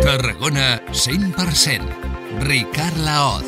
Tarragona 100%. Ricard Laoz.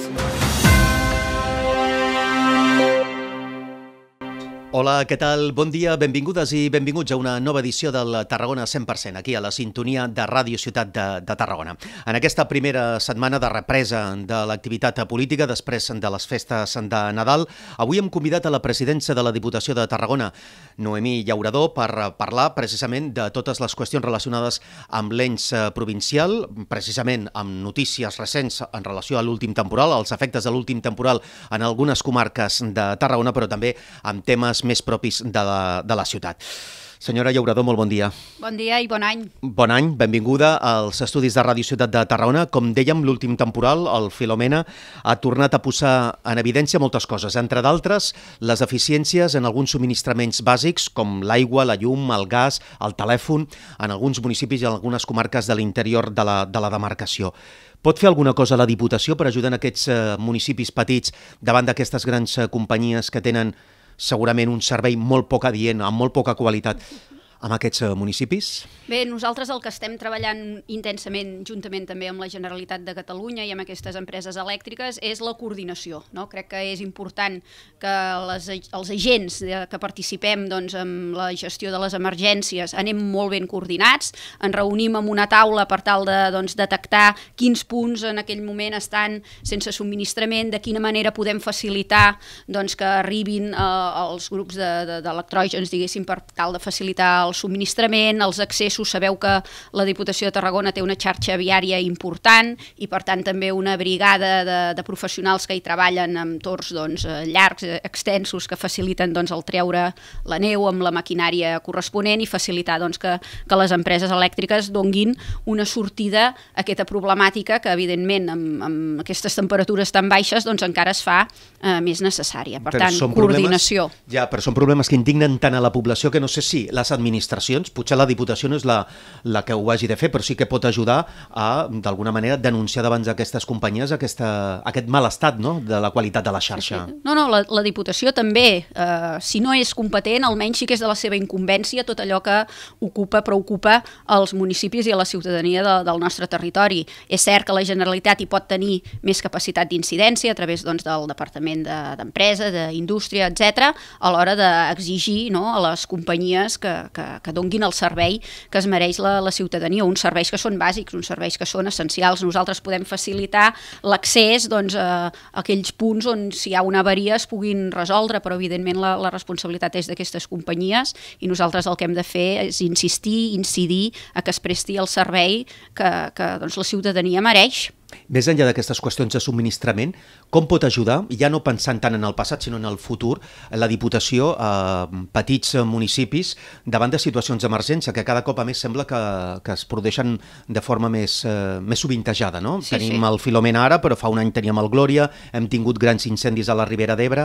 Hola, què tal? Bon dia, benvingudes i benvinguts a una nova edició del Tarragona 100%, aquí a la sintonia de Ràdio Ciutat de Tarragona. En aquesta primera setmana de represa de l'activitat política després de les festes de Nadal, avui hem convidat a la presidència de la Diputació de Tarragona, Noemí Llauradó, per parlar precisament de totes les qüestions relacionades amb l'ens provincial, precisament amb notícies recents en relació a l'últim temporal, als efectes de l'últim temporal en algunes comarques de Tarragona, però també amb temes més propis de la ciutat. Senyora Llauradó, molt bon dia. Bon dia i bon any. Bon any, benvinguda als estudis de Ràdio Ciutat de Tarragona. Com dèiem, l'últim temporal, el Filomena, ha tornat a posar en evidència moltes coses, entre d'altres les deficiències en alguns subministraments bàsics com l'aigua, la llum, el gas, el telèfon, en alguns municipis i en algunes comarques de l'interior de la demarcació. Pot fer alguna cosa la Diputació per ajudar en aquests municipis petits davant d'aquestes grans companyies que tenen segurament un servei molt poc adient, amb molt poca qualitat, amb aquests municipis? Bé, nosaltres el que estem treballant intensament, juntament també amb la Generalitat de Catalunya i amb aquestes empreses elèctriques, és la coordinació, no? Crec que és important que els agents que participem en la gestió de les emergències anem molt ben coordinats, ens reunim en una taula per tal de detectar quins punts en aquell moment estan sense subministrament, de quina manera podem facilitar que arribin els grups d'electrògens, diguéssim, per tal de facilitar el subministrament, els accessos. Sabeu que la Diputació de Tarragona té una xarxa viària important i, per tant, també una brigada de professionals que hi treballen amb torns llargs, extensos, que faciliten el treure la neu amb la maquinària corresponent i facilitar que les empreses elèctriques donguin una sortida a aquesta problemàtica que, evidentment, amb aquestes temperatures tan baixes, encara es fa més necessària. Per tant, coordinació. Ja, però són problemes que indignen tant a la població que no sé si les administracions, potser la Diputació no és la que ho hagi de fer, però sí que pot ajudar a, d'alguna manera, denunciar davant d'aquestes companyies aquest mal estat, no?, de la qualitat de la xarxa. Sí. No, la Diputació també, si no és competent, almenys sí que és de la seva incumbència tot allò que preocupa els municipis i a la ciutadania del nostre territori. És cert que la Generalitat hi pot tenir més capacitat d'incidència a través del Departament d'Empresa, d'Indústria, etc., a l'hora d'exigir a les companyies que donguin el servei que es mereix la ciutadania, uns serveis que són bàsics, uns serveis que són essencials. Nosaltres podem facilitar l'accés a aquells punts on, si hi ha una avaria, es puguin resoldre, però evidentment la responsabilitat és d'aquestes companyies i nosaltres el que hem de fer és incidir a que es presti el servei que la ciutadania mereix. Més enllà d'aquestes qüestions de subministrament, com pot ajudar, ja no pensant tant en el passat sinó en el futur, la Diputació a petits municipis davant de situacions d'emergència que cada cop a més sembla que es produeixen de forma més sovintejada, no? Sí, tenim el Filomena ara, però fa un any teníem el Glòria, hem tingut grans incendis a la Ribera d'Ebre.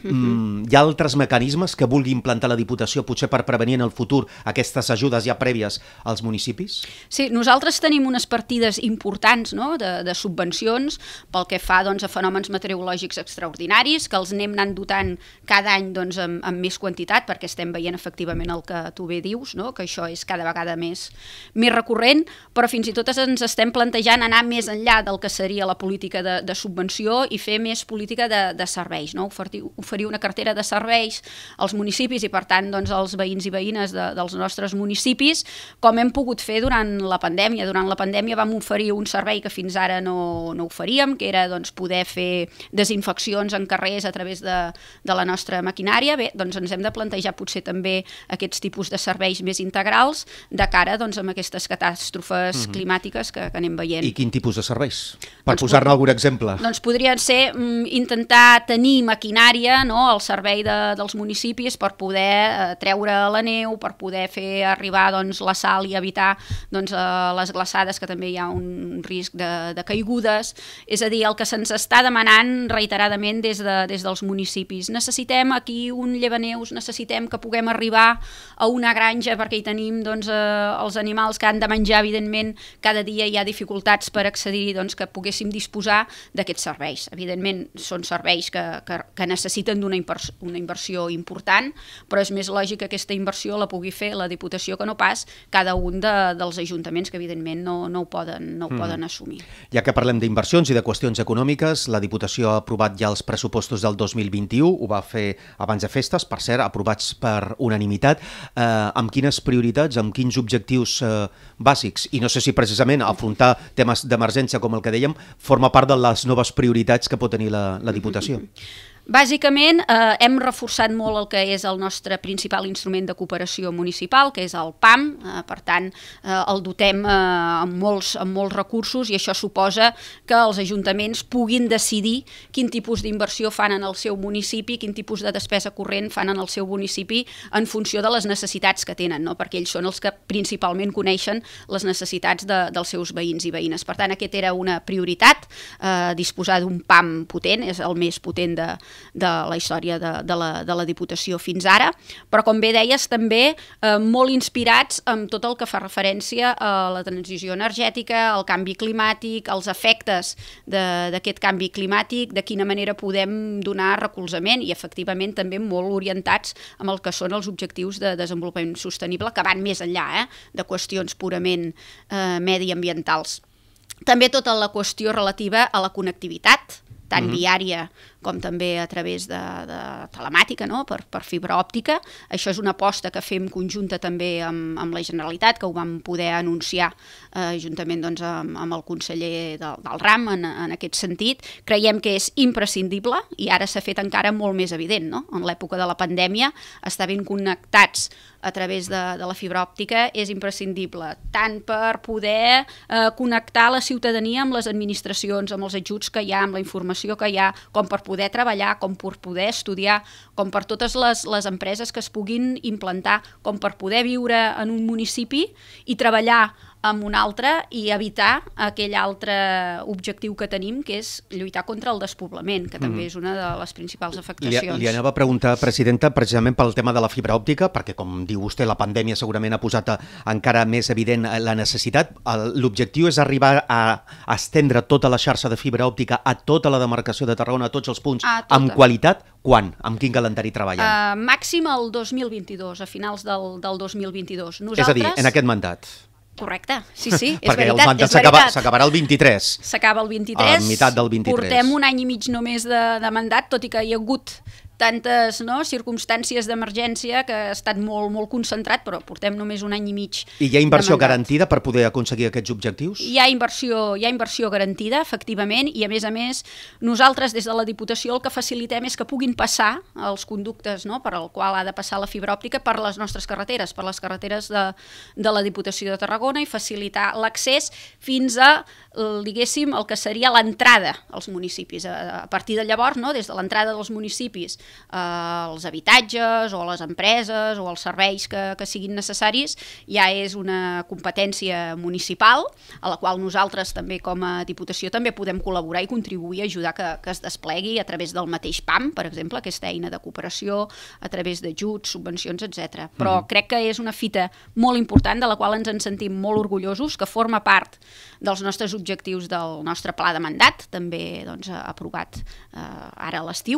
Hi ha altres mecanismes que vulgui implantar la Diputació potser per prevenir en el futur aquestes ajudes ja prèvies als municipis? Sí, nosaltres tenim unes partides importants de subvencions pel que fa a fenòmens meteorològics extraordinaris, que els anem anant dotant cada any amb més quantitat, perquè estem veient efectivament el que tu bé dius, que això és cada vegada més recurrent, però fins i tot ens estem plantejant anar més enllà del que seria la política de subvenció i fer més política de serveis, oferir una cartera de serveis als municipis i, per tant, als veïns i veïnes dels nostres municipis, com hem pogut fer durant la pandèmia. Durant la pandèmia vam oferir un servei que fins ara no oferíem, que era poder fer desinfeccions en carrers a través de la nostra maquinària. Bé, ens hem de plantejar potser també aquests tipus de serveis més integrals de cara a aquestes catàstrofes climàtiques que anem veient. I quin tipus de serveis? Per posar-ne algun exemple. Podrien ser intentar tenir maquinària al servei dels municipis per poder treure la neu, per poder fer arribar la sal i evitar les glaçades, que també hi ha un risc de caiguda caigudes, és a dir, el que se'ns està demanant reiteradament des dels municipis. Necessitem aquí un llevaneus, necessitem que puguem arribar a una granja perquè hi tenim els animals que han de menjar, evidentment, cada dia hi ha dificultats per accedir, que poguéssim disposar d'aquests serveis. Evidentment, són serveis que necessiten d'una inversió important, però és més lògic que aquesta inversió la pugui fer la Diputació que no pas cada un dels ajuntaments que evidentment no ho poden assumir. Ja que parlem d'inversions i de qüestions econòmiques, la Diputació ha aprovat ja els pressupostos del 2021, ho va fer abans de festes, per cert, aprovats per unanimitat. Amb quines prioritats, amb quins objectius bàsics? I no sé si precisament afrontar temes d'emergència com el que dèiem forma part de les noves prioritats que pot tenir la Diputació. Bàsicament, hem reforçat molt el que és el nostre principal instrument de cooperació municipal, que és el PAM. Per tant, el dotem amb molts recursos i això suposa que els ajuntaments puguin decidir quin tipus d'inversió fan en el seu municipi, quin tipus de despesa corrent fan en el seu municipi en funció de les necessitats que tenen, no? Perquè ells són els que principalment coneixen les necessitats dels seus veïns i veïnes. Per tant, aquesta era una prioritat, disposar d'un PAM potent, és el més potent de la història de la Diputació fins ara, però com bé deies també molt inspirats amb tot el que fa referència a la transició energètica, al canvi climàtic, als efectes d'aquest canvi climàtic, de quina manera podem donar recolzament i efectivament també molt orientats amb el que són els objectius de desenvolupament sostenible que van més enllà de qüestions purament mediambientals. També tota la qüestió relativa a la connectivitat, tant viària com també a través de telemàtica, per fibra òptica. Això és una aposta que fem conjunta també amb la Generalitat, que ho vam poder anunciar juntament amb el conseller del RAM en aquest sentit. Creiem que és imprescindible i ara s'ha fet encara molt més evident. En l'època de la pandèmia, estar ben connectats a través de la fibra òptica és imprescindible, tant per poder connectar la ciutadania amb les administracions, amb els ajuts que hi ha, amb la informació que hi ha, com per poder treballar, com per poder estudiar, com per totes les empreses que es puguin implantar, com per poder viure en un municipi i treballar amb un altre i evitar aquell altre objectiu que tenim, que és lluitar contra el despoblament, que també és una de les principals afectacions. Li anava a preguntar, presidenta, precisament pel tema de la fibra òptica, perquè, com diu vostè, la pandèmia segurament ha posat encara més evident la necessitat. L'objectiu és arribar a estendre tota la xarxa de fibra òptica a tota la demarcació de Tarragona, a tots els punts, amb qualitat. Quan? Amb quin calendari treballen? Màxim el 2022, a finals del 2022. És a dir, en aquest mandat. Correcte, sí, és veritat. Perquè el mandat s'acabarà el 23. S'acaba el 23. A meitat del 23. Portem un any i mig només de mandat, tot i que hi ha hagut tantes circumstàncies d'emergència que ha estat molt concentrat, però portem només un any i mig. I hi ha inversió garantida per poder aconseguir aquests objectius? Hi ha inversió garantida, efectivament, i a més, nosaltres des de la Diputació el que facilitem és que puguin passar els conductes per al qual ha de passar la fibra òptica per les nostres carreteres, per les carreteres de la Diputació de Tarragona i facilitar l'accés fins a, diguéssim, el que seria l'entrada als municipis. A partir de llavors, des de l'entrada dels municipis als habitatges o a les empreses o als serveis que siguin necessaris, ja és una competència municipal a la qual nosaltres també com a Diputació també podem col·laborar i contribuir a ajudar que es desplegui a través del mateix PAM, per exemple, aquesta eina de cooperació, a través d'ajuts, subvencions, etc. Però crec que és una fita molt important de la qual ens en sentim molt orgullosos, que forma part dels nostres objectius del nostre pla de mandat, també aprovat ara a l'estiu,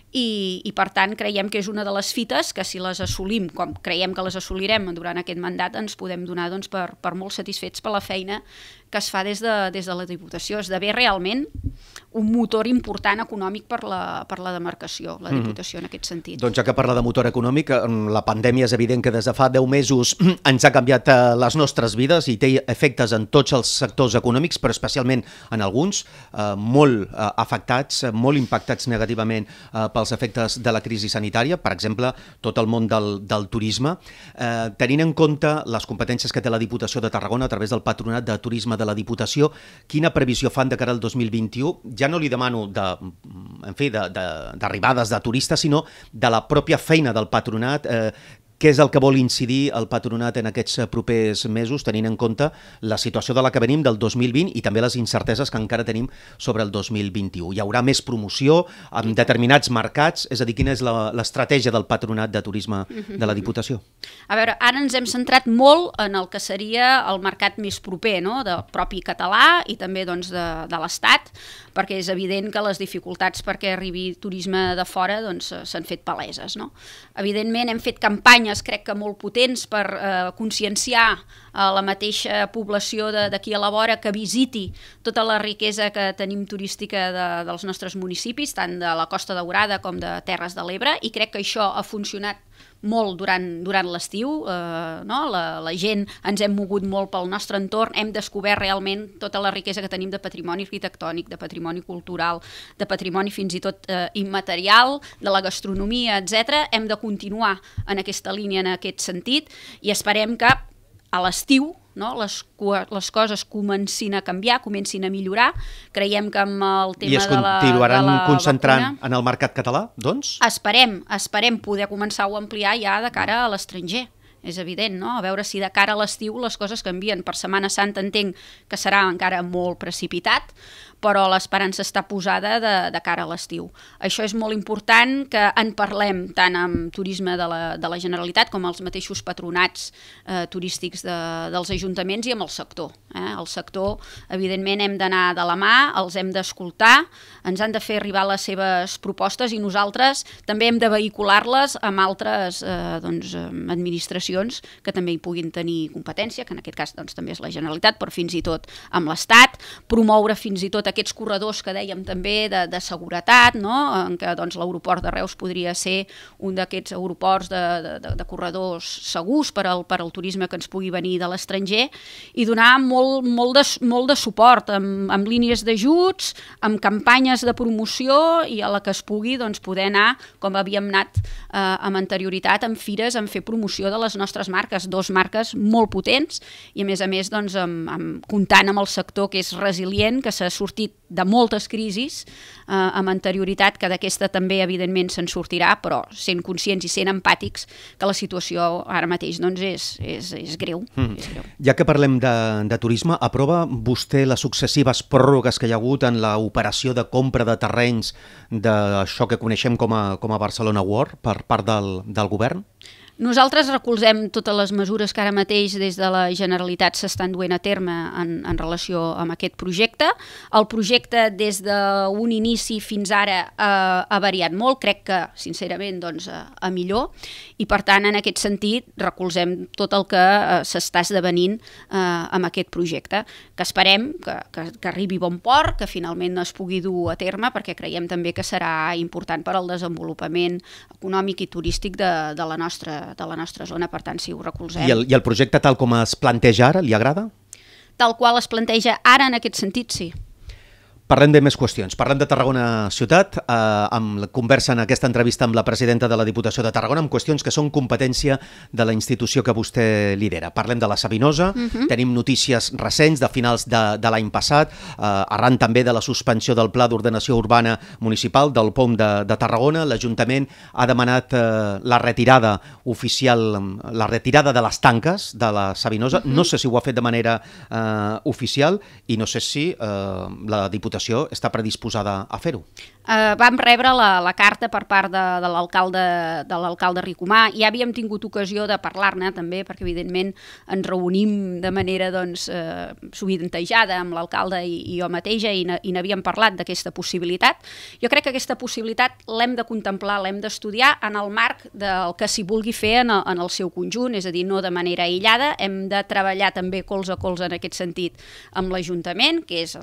i per tant creiem que és una de les fites que si les assolim, com creiem que les assolirem durant aquest mandat, ens podem donar per molt satisfets per la feina que es fa des de la Diputació. Esdevé realment un motor important econòmic per la demarcació, la Diputació en aquest sentit. Doncs ja que parla de motor econòmic, la pandèmia és evident que des de fa 10 mesos ens ha canviat les nostres vides i té efectes en tots els sectors econòmics, però especialment en alguns, molt afectats, molt impactats negativament pels efectes de la crisi sanitària, per exemple, tot el món del turisme. Tenint en compte les competències que té la Diputació de Tarragona a través del Patronat de Turisme de la Diputació, quina previsió fan de cara al 2021? Ja no li demano d'arribades de turistes, sinó de la pròpia feina del patronat. Què és el que vol incidir el patronat en aquests propers mesos, tenint en compte la situació de la que venim del 2020 i també les incerteses que encara tenim sobre el 2021? Hi haurà més promoció en determinats mercats? És a dir, quina és l'estratègia del patronat de turisme de la Diputació? A veure, ara ens hem centrat molt en el que seria el mercat més proper, no? Del propi català i també doncs, de l'Estat, perquè és evident que les dificultats perquè arribi turisme de fora doncs, s'han fet paleses. No? Evidentment hem fet campanyes, crec que molt potents, per conscienciar la mateixa població d'aquí a la vora que visiti tota la riquesa que tenim turística dels nostres municipis, tant de la Costa Daurada com de Terres de l'Ebre, i crec que això ha funcionat molt durant l'estiu, no? La gent ens hem mogut molt pel nostre entorn, hem descobert realment tota la riquesa que tenim de patrimoni arquitectònic, de patrimoni cultural, de patrimoni fins i tot immaterial, de la gastronomia, etc. Hem de continuar en aquesta línia, en aquest sentit, i esperem que a l'estiu, no? Les coses comencin a canviar, comencin a millorar. Creiem que amb el tema de la I es continuaran concentrant en el mercat català, doncs? Esperem poder començar-ho a ampliar ja de cara a l'estranger. És evident, no? A veure si de cara a l'estiu les coses canvien. Per Setmana Santa entenc que serà encara molt precipitat, però l'esperança està posada de cara a l'estiu. Això és molt important que en parlem tant amb turisme de la Generalitat com els mateixos patronats turístics dels ajuntaments i amb el sector. El sector, evidentment, hem d'anar de la mà, els hem d'escoltar, ens han de fer arribar les seves propostes i nosaltres també hem de vehicular-les amb altres administracions que també hi puguin tenir competència, que en aquest cas doncs, també és la Generalitat, però fins i tot amb l'Estat, promoure fins i tot aquests corredors que dèiem també de seguretat, no? En què doncs, l'aeroport de Reus podria ser un d'aquests aeroports de corredors segurs per al turisme que ens pugui venir de l'estranger, i donar molt de suport amb línies d'ajuts, amb campanyes de promoció i a la que es pugui doncs, poder anar, com havíem anat amb anterioritat, en fires, en fer promoció de les nostres marques, dos marques molt potents i a més doncs, comptant amb el sector que és resilient, que s'ha sortit de moltes crisis amb anterioritat, que d'aquesta també evidentment se'n sortirà, però sent conscients i sent empàtics que la situació ara mateix doncs, és greu. És greu. Ja que parlem de turisme, aprova vostè les successives pròrrogues que hi ha hagut en l'operació de compra de terrenys d'això que coneixem com a Barcelona World per part del govern? Nosaltres recolzem totes les mesures que ara mateix des de la Generalitat s'estan duent a terme en relació amb aquest projecte. El projecte des d'un inici fins ara ha variat molt, crec que sincerament doncs, a millor, i per tant en aquest sentit recolzem tot el que s'està esdevenint amb aquest projecte, que esperem que arribi a bon port, que finalment es pugui dur a terme, perquè creiem també que serà important per al desenvolupament econòmic i turístic de la nostra zona, per tant, si ho recolzem. I el projecte tal com es planteja ara, li agrada? Tal qual es planteja ara, en aquest sentit, sí. Parlem de més qüestions. Parlem de Tarragona Ciutat. Conversa en aquesta entrevista amb la presidenta de la Diputació de Tarragona amb qüestions que són competència de la institució que vostè lidera. Parlem de la Sabinosa, tenim notícies recents de finals de l'any passat, arran també de la suspensió del Pla d'Ordenació Urbana Municipal del POM de Tarragona. L'Ajuntament ha demanat la retirada oficial, la retirada de les tanques de la Sabinosa. No sé si ho ha fet de manera oficial i no sé si la Diputació està predisposada a fer-ho. Vam rebre la carta per part de l'alcalde Ricomà. Ja havíem tingut ocasió de parlar-ne també, perquè evidentment ens reunim de manera sovintejada amb l'alcalde i jo mateixa i n'havíem parlat d'aquesta possibilitat. Jo crec que aquesta possibilitat l'hem de contemplar, l'hem d'estudiar en el marc del que s'hi vulgui fer en el seu conjunt, és a dir, no de manera aïllada. Hem de treballar també colze a colze en aquest sentit amb l'Ajuntament, que és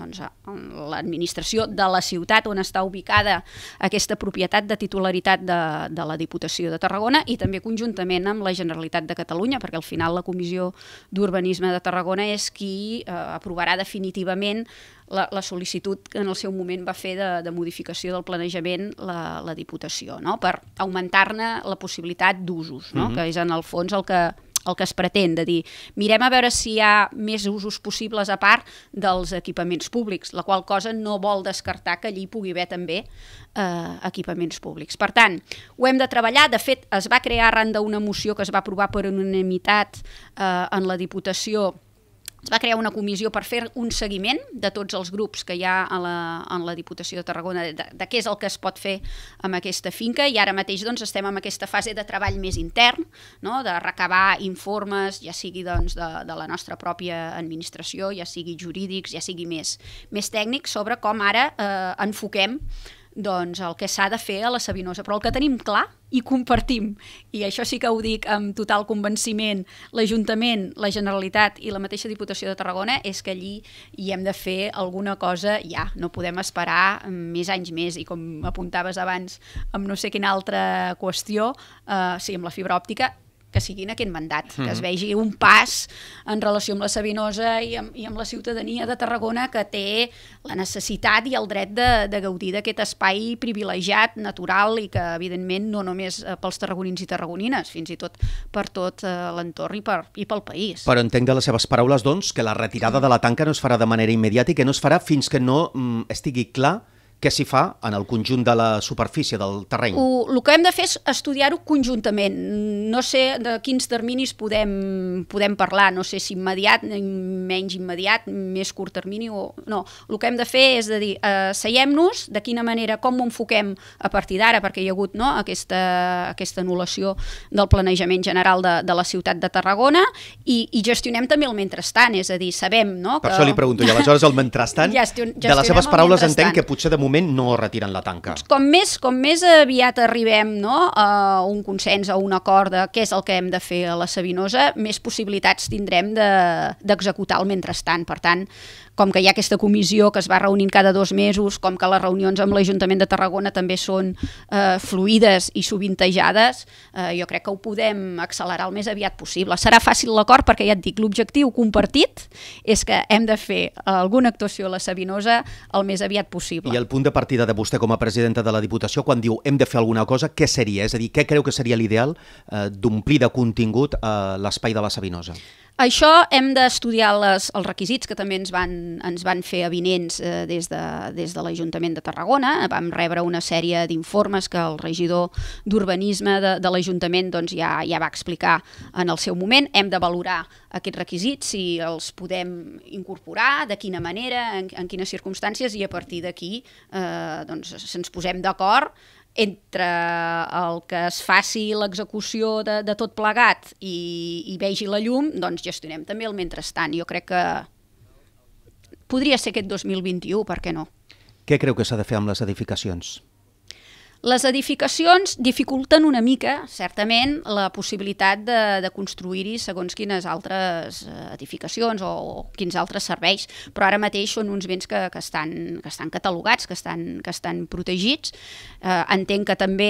l'administració de la ciutat on està ubicada aquesta propietat de titularitat de la Diputació de Tarragona, i també conjuntament amb la Generalitat de Catalunya, perquè al final la Comissió d'Urbanisme de Tarragona és qui aprovarà definitivament la sol·licitud que en el seu moment va fer de modificació del planejament la Diputació, no? Per augmentar-ne la possibilitat d'usos, no? Que és en el fons el el que es pretén, de dir, mirem a veure si hi ha més usos possibles a part dels equipaments públics, la qual cosa no vol descartar que allí pugui haver també equipaments públics. Per tant, ho hem de treballar. De fet, es va crear arran d'una moció que es va aprovar per unanimitat en la Diputació. Es va crear una comissió per fer un seguiment de tots els grups que hi ha en la Diputació de Tarragona, de què és el que es pot fer amb aquesta finca, i ara mateix doncs, estem en aquesta fase de treball més intern, no? De recabar informes, ja sigui doncs, de la nostra pròpia administració, ja sigui jurídics, ja sigui més tècnics, sobre com ara enfoquem doncs, el que s'ha de fer a la Savinosa, però el que tenim clar i compartim, i això sí que ho dic amb total convenciment, l'Ajuntament, la Generalitat i la mateixa Diputació de Tarragona, és que allí hi hem de fer alguna cosa ja, no podem esperar més anys més, i com apuntaves abans amb no sé quina altra qüestió, sí, amb la fibra òptica, que sigui en aquest mandat, que es vegi un pas en relació amb la Savinosa i amb la ciutadania de Tarragona, que té la necessitat i el dret de gaudir d'aquest espai privilegiat, natural, i que evidentment no només pels tarragonins i tarragonines, fins i tot per tot l'entorn i pel país. Però entenc de les seves paraules, doncs, que la retirada de la tanca no es farà de manera immediata i que no es farà fins que no estigui clar què s'hi fa en el conjunt de la superfície del terreny. El que hem de fer és estudiar-ho conjuntament. No sé de quins terminis podem parlar, no sé si immediat, menys immediat, més curt termini o no. El que hem de fer és de dir, seiem-nos, de quina manera, com ho enfoquem a partir d'ara, perquè hi ha hagut aquesta anul·lació del planejament general de la ciutat de Tarragona, i gestionem també el mentrestant, és a dir, sabem... Per això li pregunto, i aleshores el mentrestant, de les seves paraules entenc que potser de moment no retiren la tanca. Com més aviat arribem a un consens, a un acord de què és el que hem de fer a la Savinosa, més possibilitats tindrem d'executar el mentrestant. Per tant, com que hi ha aquesta comissió que es va reunint cada 2 mesos, com que les reunions amb l'Ajuntament de Tarragona també són fluides i sovintejades, jo crec que ho podem accelerar el més aviat possible. Serà fàcil l'acord perquè, ja et dic, l'objectiu compartit és que hem de fer alguna actuació a la Savinosa el més aviat possible. I el punt de partida de vostè com a presidenta de la Diputació, quan diu hem de fer alguna cosa, què seria? És a dir, què creu que seria l'ideal d'omplir de contingut l'espai de la Savinosa? Això hem d'estudiar els requisits que també ens van fer avinents des de l'Ajuntament de Tarragona. Vam rebre una sèrie d'informes que el regidor d'Urbanisme de l'Ajuntament ja va explicar en el seu moment. Hem de valorar aquests requisits, si els podem incorporar, de quina manera, en quines circumstàncies, i a partir d'aquí se'ns posem d'acord entre el que es faci l'execució de tot plegat i vegi la llum, doncs gestionem també el mentrestant. Jo crec que podria ser aquest 2021, per què no? Què creu que s'ha de fer amb les edificacions? Les edificacions dificulten una mica, certament, la possibilitat de construir-hi segons quines altres edificacions o quins altres serveis, però ara mateix són uns béns que estan catalogats, que estan protegits. Entenc que també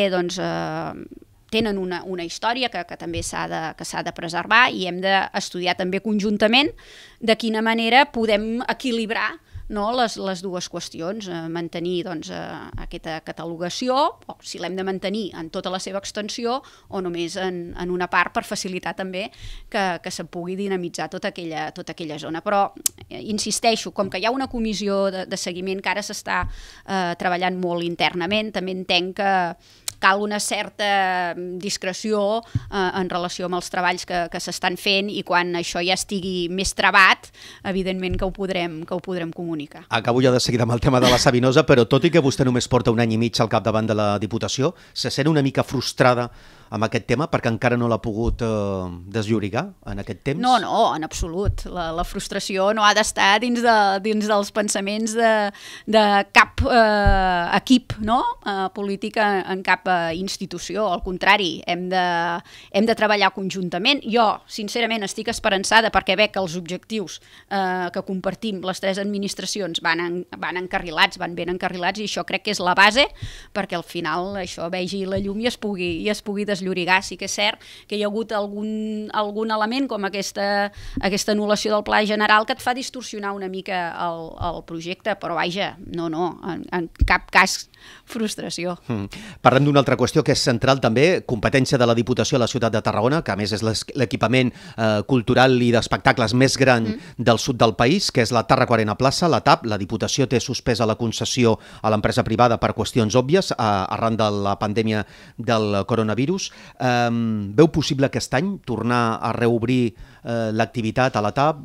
tenen una història que també s'ha de preservar, i hem d'estudiar també conjuntament de quina manera podem equilibrar les dues qüestions, mantenir aquesta catalogació, o si l'hem de mantenir en tota la seva extensió o només en una part, per facilitar també que se pugui dinamitzar tota aquella zona. Però insisteixo, com que hi ha una comissió de seguiment que ara s'està treballant molt internament, també entenc que cal una certa discreció en relació amb els treballs que s'estan fent, i quan això ja estigui més travat, evidentment que ho podrem comunicar. Acabo ja de seguida amb el tema de la Savinosa, però tot i que vostè només porta 1 any i mig al capdavant de la Diputació, se sent una mica frustrada amb aquest tema perquè encara no l'ha pogut desllorigar en aquest temps? No, en absolut. La frustració no ha d'estar dins dels pensaments de cap equip polític en cap institució. Al contrari, hem de treballar conjuntament. Jo, sincerament, estic esperançada perquè veig que els objectius que compartim les 3 administracions van ben encarrilats, i això crec que és la base perquè al final això vegi la llum i es pugui desllorigar. Sí que és cert que hi ha hagut algun element com aquesta anul·lació del pla general que et fa distorsionar una mica el projecte, però vaja, no, en cap cas frustració. Parlem d'una altra qüestió que és central també, competència de la Diputació a la ciutat de Tarragona, que a més és l'equipament cultural i d'espectacles més gran del sud del país, que és la Tàrraco Arena Plaça, la TAP. La Diputació té suspesa la concessió a l'empresa privada per qüestions òbvies arran de la pandèmia del coronavirus. Veu possible aquest any tornar a reobrir l'activitat a la TAP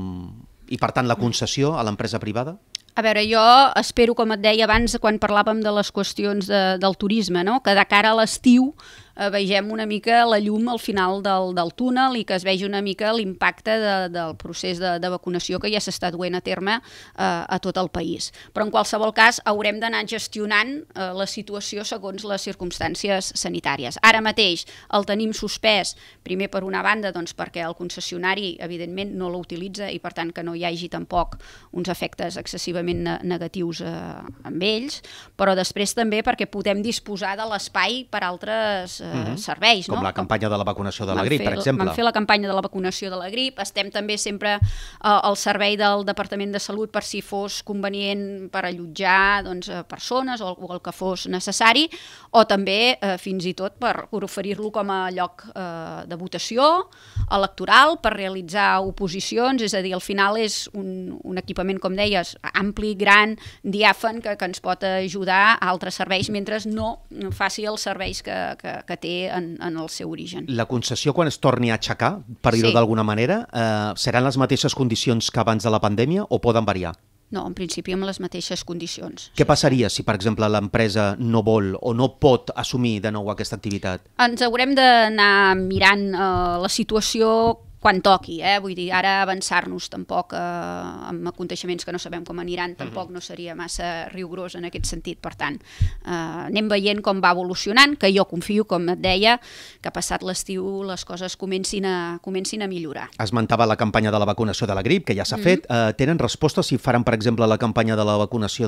i, per tant, la concessió a l'empresa privada? A veure, jo espero, com et deia abans, quan parlàvem de les qüestions del turisme, no? Que de cara a l'estiu vegem una mica la llum al final del túnel i que es vegi una mica l'impacte del procés de vacunació que ja s'està duent a terme a tot el país. Però en qualsevol cas haurem d'anar gestionant la situació segons les circumstàncies sanitàries. Ara mateix el tenim suspès, primer per una banda doncs perquè el concessionari evidentment no l'utilitza i per tant que no hi hagi tampoc uns efectes excessivament negatius amb ells, però després també perquè podem disposar de l'espai per altres serveis. Com la campanya de la vacunació de la grip, per exemple. Vam fer la campanya de la vacunació de la grip, estem també sempre al servei del Departament de Salut per si fos convenient per allotjar persones o el que fos necessari, o també fins i tot per oferir-lo com a lloc de votació electoral, per realitzar oposicions, és a dir, al final és un equipament, com deies, ampli, gran, diàfan, que ens pot ajudar a altres serveis mentre no faci els serveis que té en el seu origen. La concessió, quan es torni a aixecar, per dir-ho d'alguna manera, seran les mateixes condicions que abans de la pandèmia o poden variar? No, en principi amb les mateixes condicions. Què passaria si, per exemple, l'empresa no vol o no pot assumir de nou aquesta activitat? Ens haurem d'anar mirant la situació quan toqui, vull dir, ara avançar-nos tampoc amb aconteixements que no sabem com aniran tampoc no seria massa rigorós en aquest sentit. Per tant, anem veient com va evolucionant, que jo confio, com et deia, que passat l'estiu les coses comencin a millorar. Esmentava la campanya de la vacunació de la grip, que ja s'ha fet. Tenen resposta si faran, per exemple, la campanya de la vacunació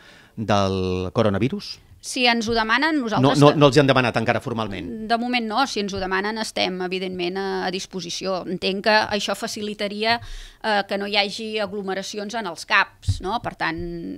del coronavirus? Si ens ho demanen, nosaltres... No els hi han demanat encara formalment? De moment no, si ens ho demanen estem evidentment a disposició. Entenc que això facilitaria que no hi hagi aglomeracions en els CAPs, no? Per tant,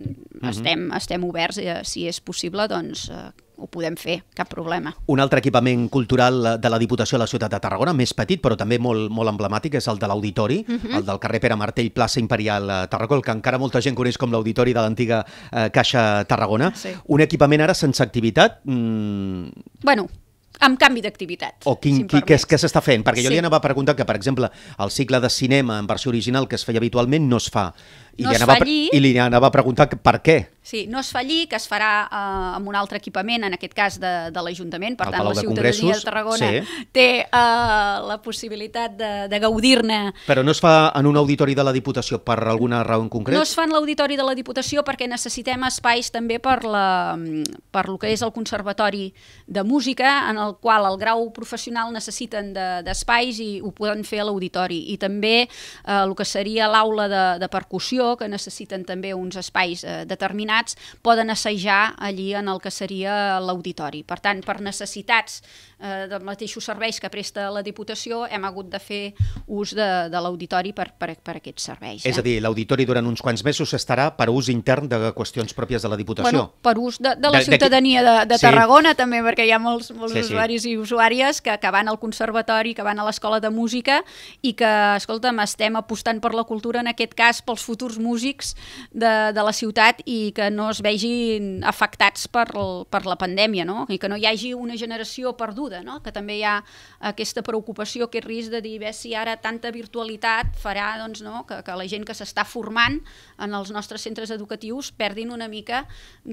estem oberts, si és possible, doncs ho podem fer, cap problema. Un altre equipament cultural de la Diputació a la ciutat de Tarragona, més petit però també molt emblemàtic, és el de l'Auditori, el del carrer Pere Martell, plaça Imperial Tarragona, que encara molta gent coneix com l'Auditori de l'antiga Caixa Tarragona. Sí. Un equipament ara sense activitat? Bueno, amb canvi d'activitat. O què s'està fent? Perquè jo li anava a preguntar que, per exemple, el cicle de cinema en versió original que es feia habitualment no es fa. I li anava a preguntar per què. Sí, no es fa allí, que es farà amb un altre equipament, en aquest cas de l'Ajuntament. Per tant, la ciutadania de Tarragona té la possibilitat de gaudir-ne. Però no es fa en un auditori de la Diputació per alguna raó en concret? No es fa en l'auditori de la Diputació perquè necessitem espais també per lo que és el Conservatori de Música, en el qual el grau professional necessiten d'espais i ho poden fer a l'auditori. I també el que seria l'aula de percussió, que necessiten també uns espais determinats, poden assajar allí en el que seria l'auditori. Per tant, per necessitats dels mateixos serveis que presta la Diputació, hem hagut de fer ús de l'auditori per aquests serveis. És a dir, l'auditori durant uns quants mesos estarà per ús intern de qüestions pròpies de la Diputació? Bueno, per ús de la ciutadania de Tarragona, també, perquè hi ha molts usuaris i usuàries que van al conservatori, que van a l'escola de música i que, escolta'm, estem apostant per la cultura, en aquest cas pels futurs músics de la ciutat i que no es vegin afectats per la pandèmia, no? I que no hi hagi una generació perduda, no? Que també hi ha aquesta preocupació, aquest risc de dir, si ara tanta virtualitat farà que la gent que s'està formant en els nostres centres educatius perdin una mica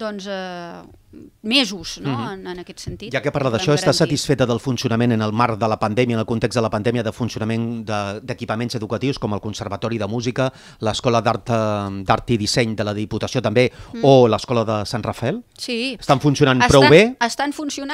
mesos en aquest sentit. Ja que parla d'això, està satisfeta del funcionament en el marc de la pandèmia, en el context de la pandèmia, de funcionament d'equipaments educatius com el Conservatori de Música, l'Escola d'Art i Disseny de la Diputació també, o l'Escola de Sant Rafael? Sí. Estan funcionant prou bé? Estan funcionant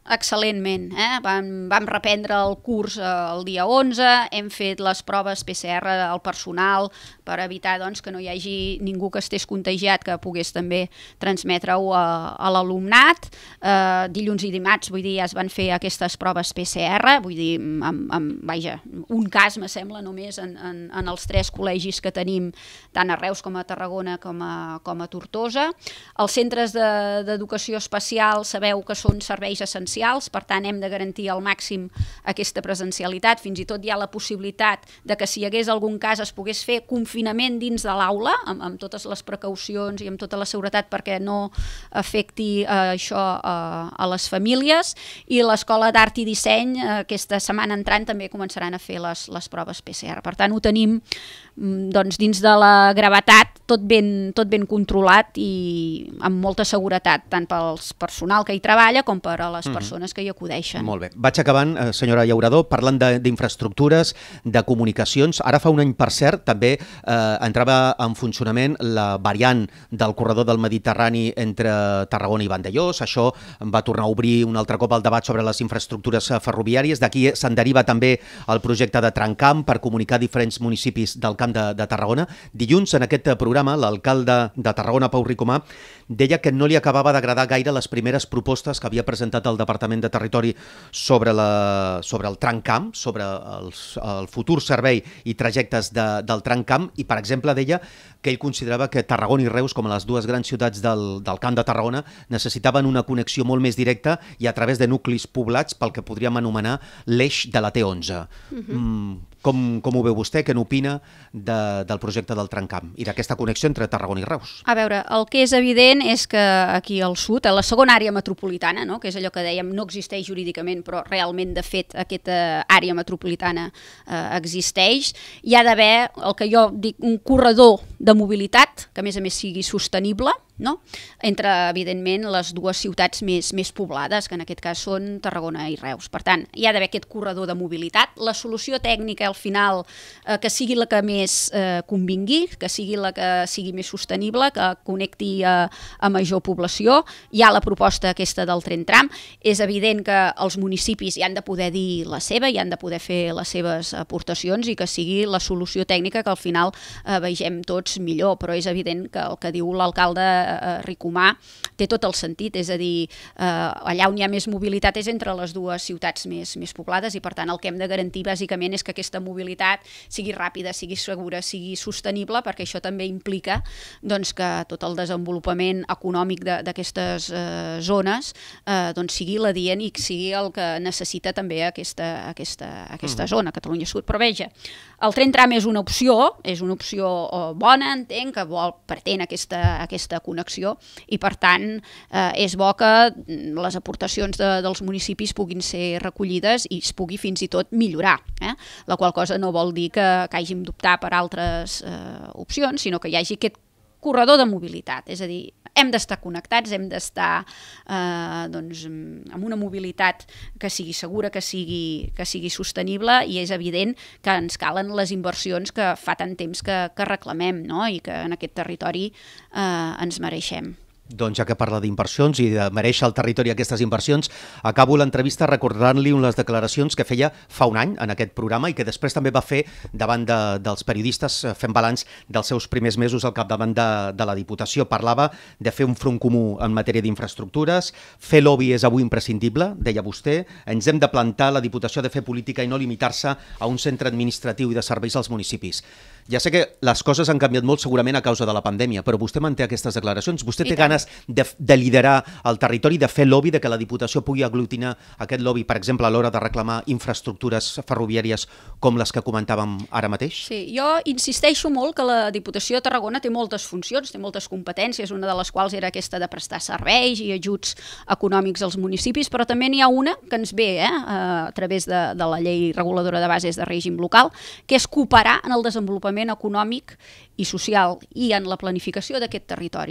excel·lentment. Vam reprendre el curs el dia 11, hem fet les proves PCR al personal per evitar que no hi hagi ningú que estés contagiat que pogués també transmetre-ho a l'alumnat. Dilluns i dimarts, vull dir, ja es van fer aquestes proves PCR, vull dir, vaja, un cas, me sembla, només en els 3 col·legis que tenim, tant a Reus com a Tarragona com a Tortosa. Els centres d'educació especial sabeu que són serveis essencials, per tant hem de garantir al màxim aquesta presencialitat. Fins i tot hi ha la possibilitat de que si hi hagués algun cas es pogués fer confinament dins de l'aula, amb totes les precaucions i amb tota la seguretat perquè no afecti això a les famílies. I l'Escola d'Art i Disseny aquesta setmana entrant també començaran a fer les proves PCR. Per tant, ho tenim dins de la gravetat tot ben controlat i amb molta seguretat, tant pel personal que hi treballa com per a les persones que hi acudeixen. Molt bé. Vaig acabant, senyora Llauradó, parlant d'infraestructures, de comunicacions. Ara fa un any, per cert, també entrava en funcionament la variant del corredor del Mediterrani entre Tarragona i Vandellòs. Això va tornar a obrir un altre cop el debat sobre les infraestructures ferroviàries. D'aquí se'n deriva també el projecte de Tramcamp per comunicar diferents municipis del Camp de Tarragona. Dilluns, en aquest programa, l'alcalde de Tarragona, Pau Ricomà, deia que no li acabava d'agradar gaire les primeres propostes que havia presentat el Departament de Territori sobre el Tramcamp, sobre el futur servei i trajectes del Tramcamp, i, per exemple, deia que ell considerava que Tarragona i Reus, com a les 2 grans ciutats del Camp de Tarragona, necessitaven una connexió molt més directa i a través de nuclis poblats pel que podríem anomenar l'eix de la T11. Com ho veu vostè? Què n'opina del projecte del Tramcamp i d'aquesta connexió entre Tarragona i Reus? A veure, el que és evident és que aquí al sud, a la segona àrea metropolitana, que és allò que dèiem, no existeix jurídicament, però realment, de fet, aquesta àrea metropolitana existeix, hi ha d'haver el que jo dic un corredor de mobilitat, que a més sigui sostenible, entre, evidentment, les 2 ciutats més poblades, que en aquest cas són Tarragona i Reus. Per tant, hi ha d'haver aquest corredor de mobilitat. La solució tècnica, al final, que sigui la que més convingui, que sigui la que sigui més sostenible, que connecti a major població. Hi ha la proposta aquesta del tren tram. És evident que els municipis hi han de poder dir la seva, hi han de poder fer les seves aportacions i que sigui la solució tècnica que al final vegem tots millor, però és evident que el que diu l'alcalde Ricomà té tot el sentit, és a dir, allà on hi ha més mobilitat és entre les 2 ciutats més poblades i per tant el que hem de garantir bàsicament és que aquesta mobilitat sigui ràpida, sigui segura, sigui sostenible, perquè això també implica que tot el desenvolupament econòmic d'aquestes zones sigui l'adient i sigui el que necessita també aquesta zona, Catalunya Sud. Però veja, el tren tram és una opció bona, entenc, que pretén aquesta connexió i per tant és bo que les aportacions dels municipis puguin ser recollides i es pugui fins i tot millorar, la qual cosa no vol dir que hàgim d'optar per altres opcions, sinó que hi hagi aquest corredor de mobilitat, és a dir, hem d'estar connectats, hem d'estar amb una mobilitat que sigui segura, que sigui sostenible i és evident que ens calen les inversions que fa tant temps que reclamem i que en aquest territori ens mereixem. Doncs ja que parla d'inversions i de mereixer el territori aquestes inversions, acabo l'entrevista recordant-li unes declaracions que feia fa un any en aquest programa i que després també va fer davant dels periodistes fent balanç dels seus primers mesos al capdavant de la Diputació. Parlava de fer un front comú en matèria d'infraestructures, fer lobby és avui imprescindible, deia vostè, ens hem de plantar, la Diputació ha de fer política i no limitar-se a un centre administratiu i de serveis als municipis. Ja sé que les coses han canviat molt segurament a causa de la pandèmia, però vostè manté aquestes declaracions? Vostè té ganes de liderar el territori, de fer lobby, de que la Diputació pugui aglutinar aquest lobby, per exemple, a l'hora de reclamar infraestructures ferroviàries com les que comentàvem ara mateix? Sí, jo insisteixo molt que la Diputació de Tarragona té moltes funcions, té moltes competències, una de les quals era aquesta de prestar serveis i ajuts econòmics als municipis, però també n'hi ha una que ens ve a través de la llei reguladora de bases de règim local, que és cooperar en el desenvolupament econòmic i social i en la planificació d'aquest territori.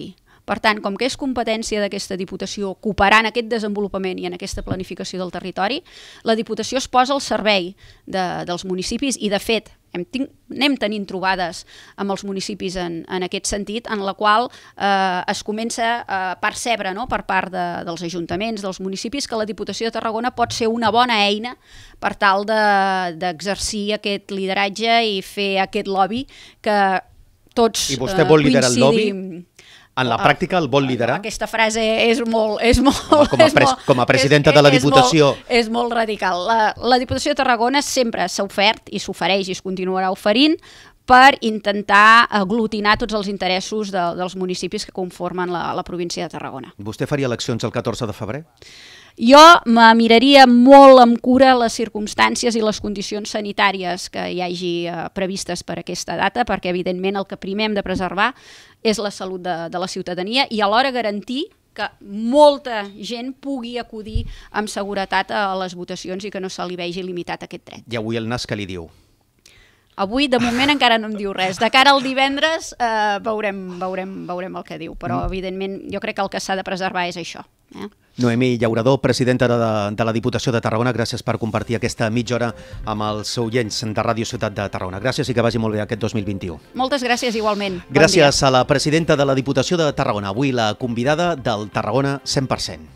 Per tant, com que és competència d'aquesta Diputació cooperar en aquest desenvolupament i en aquesta planificació del territori, la Diputació es posa al servei dels municipis i, de fet, anem tenint trobades amb els municipis en aquest sentit, en la qual es comença a percebre, no?, per part dels ajuntaments, dels municipis, que la Diputació de Tarragona pot ser una bona eina per tal d'exercir aquest lideratge i fer aquest lobby que tots I vostè vol liderar el lobby? En la pràctica el vol liderar? Aquesta frase és molt... Com a presidenta de la Diputació... És molt radical. La Diputació de Tarragona sempre s'ha ofert i s'ofereix i es continuarà oferint per intentar aglutinar tots els interessos dels municipis que conformen la província de Tarragona. Vostè faria eleccions el 14 de febrer? Jo me miraria molt amb cura les circumstàncies i les condicions sanitàries que hi hagi previstes per aquesta data, perquè evidentment el que primer hem de preservar és la salut de la ciutadania i alhora garantir que molta gent pugui acudir amb seguretat a les votacions i que no se li vegi limitat aquest dret. I avui el nas què li diu? Avui, de moment, encara no em diu res. De cara al divendres veurem el que diu, però evidentment jo crec que el que s'ha de preservar és això. Noemí Llaurador, presidenta de la Diputació de Tarragona, gràcies per compartir aquesta mitja hora amb els oients de Ràdio Ciutat de Tarragona. Gràcies i que vagi molt bé aquest 2021. Moltes gràcies igualment. Gràcies a la presidenta de la Diputació de Tarragona, avui la convidada del Tarragona 100%.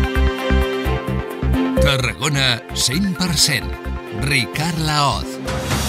Tarragona 100%. Ricard Laoz.